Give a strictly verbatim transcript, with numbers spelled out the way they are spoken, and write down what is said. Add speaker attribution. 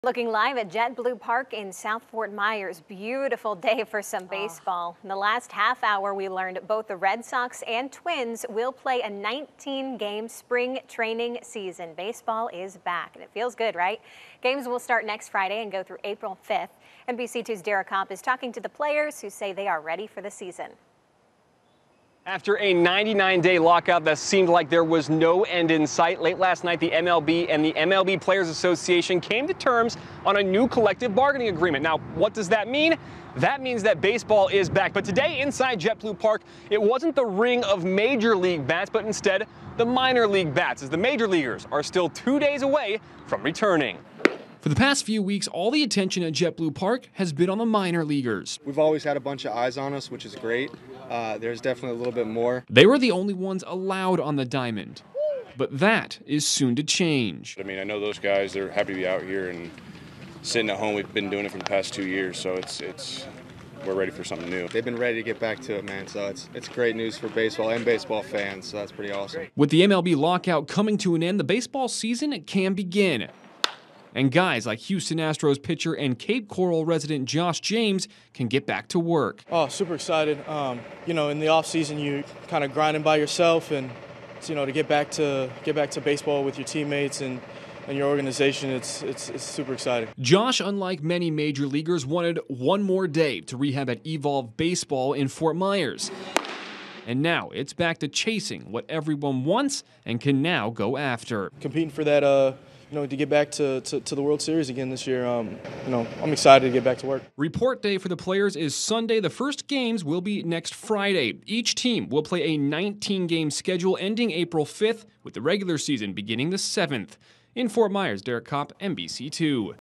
Speaker 1: Looking live at JetBlue Park in South Fort Myers. Beautiful day for some baseball. In the last half hour, we learned both the Red Sox and Twins will play a nineteen game spring training season. Baseball is back, and it feels good, right? Games will start next Friday and go through April fifth. N B C two's Derek Kopp is talking to the players who say they are ready for the season.
Speaker 2: After a ninety-nine day lockout that seemed like there was no end in sight, late last night the M L B and the M L B Players Association came to terms on a new collective bargaining agreement. Now, what does that mean? That means that baseball is back. But today inside JetBlue Park, it wasn't the ring of major league bats, but instead the minor league bats, as the major leaguers are still two days away from returning.
Speaker 3: For the past few weeks, all the attention at JetBlue Park has been on the minor leaguers.
Speaker 4: We've always had a bunch of eyes on us, which is great. Uh, there's definitely a little bit more.
Speaker 3: They were the only ones allowed on the diamond. But that is soon to change.
Speaker 5: I mean, I know those guys, they're happy to be out here and sitting at home. We've been doing it for the past two years, so it's it's we're ready for something new.
Speaker 4: They've been ready to get back to it, man, so it's it's great news for baseball and baseball fans, so that's pretty awesome.
Speaker 3: With the M L B lockout coming to an end, the baseball season can begin. And guys like Houston Astros pitcher and Cape Coral resident Josh James can get back to work.
Speaker 6: Oh, super excited. Um, you know, in the off season, you kind of grinding by yourself, and you know, to get back to get back to baseball with your teammates and, and your organization, it's, it's it's super exciting.
Speaker 3: Josh, unlike many major leaguers, wanted one more day to rehab at Evolve Baseball in Fort Myers. And now it's back to chasing what everyone wants and can now go after.
Speaker 6: Competing for that. Uh, You know, to get back to, to, to the World Series again this year, um, you know, I'm excited to get back to work.
Speaker 3: Report day for the players is Sunday. The first games will be next Friday. Each team will play a nineteen game schedule ending April fifth, with the regular season beginning the seventh. In Fort Myers, Derek Kopp, N B C two.